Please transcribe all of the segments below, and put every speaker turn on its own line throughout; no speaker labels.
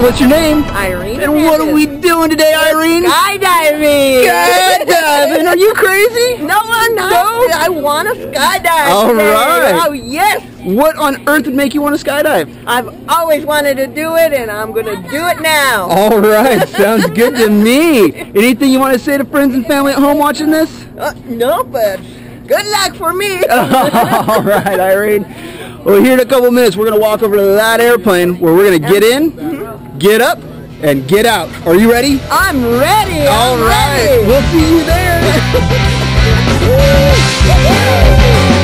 what's your name?
Irene.
And what are we doing today, Irene?
Skydiving.
Skydiving. Are you crazy?
No, I'm not.
No?
I want to skydive.
All
today.
right.
Oh, yes.
What on earth would make you want to skydive?
I've always wanted to do it, and I'm going to do it now.
All right. Sounds good to me. Anything you want to say to friends and family at home watching this?
No, but good luck for me.
All right, Irene. Well, here in a couple minutes, we're going to walk over to that airplane where we're going to get in, get up, and get out. Are you ready?
I'm ready.
All right.
Ready.
We'll see you there.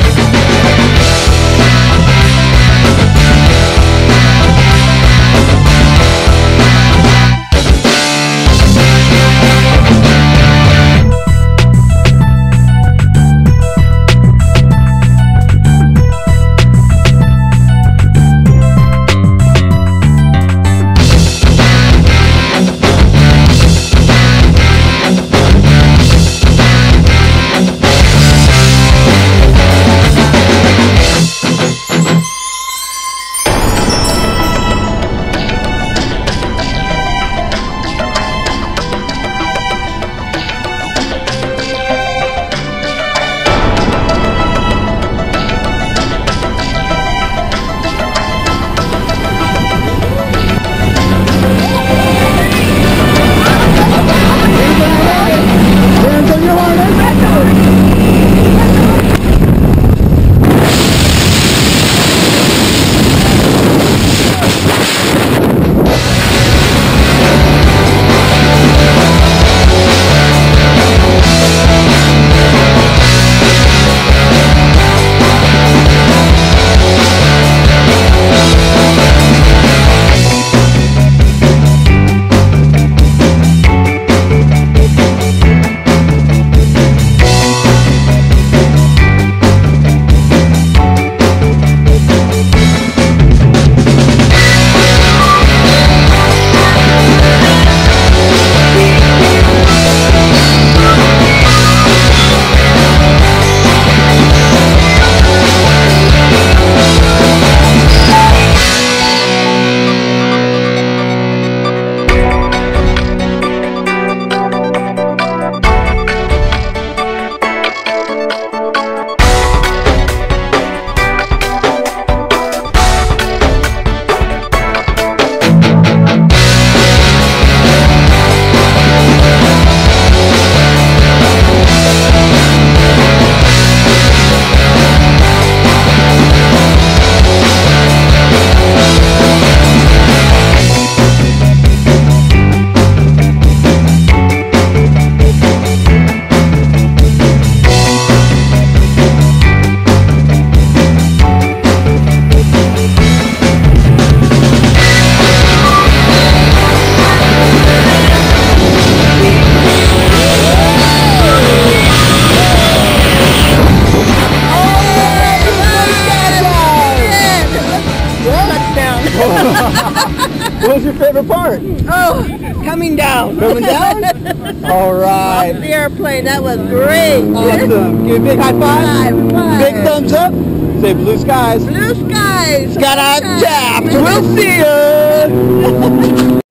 What was your favorite part?
Oh, coming down.
Coming down? All right.
Off the airplane. That was great.
Awesome. Give a big high five.
High five.
Big thumbs up. Say blue skies.
Blue skies.
Skydive Taft. We'll see ya.